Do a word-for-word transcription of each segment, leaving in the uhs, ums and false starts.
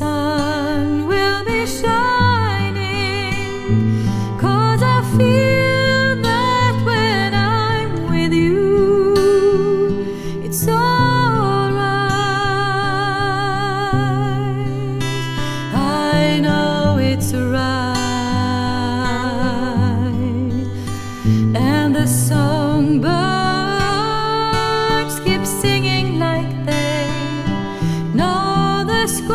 sun will be shining, 'cause I feel that when I'm with you, it's alright. I know it's right. And the songbirds keep singing like they know the score.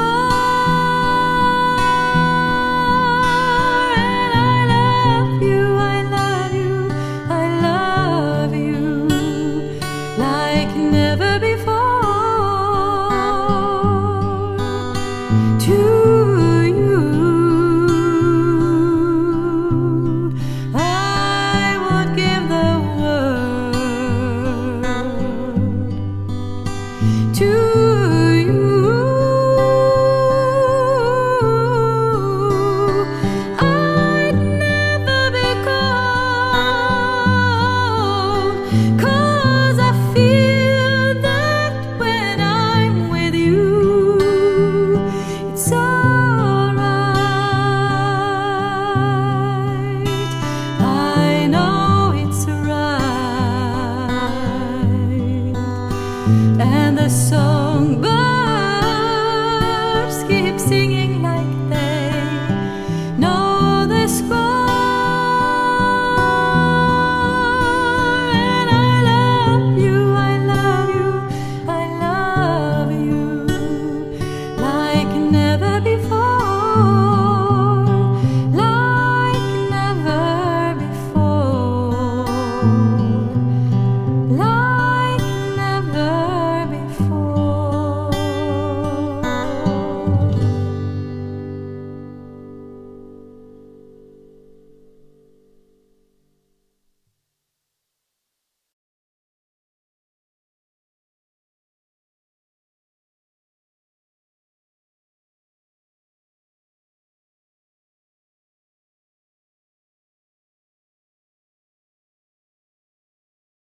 And I love you, I love you, I love you like never before. To you I would give the world. To you I'd never be cold, 'cause I feel that when I'm with you, it's alright. I know it's right. And the songbirds keep singing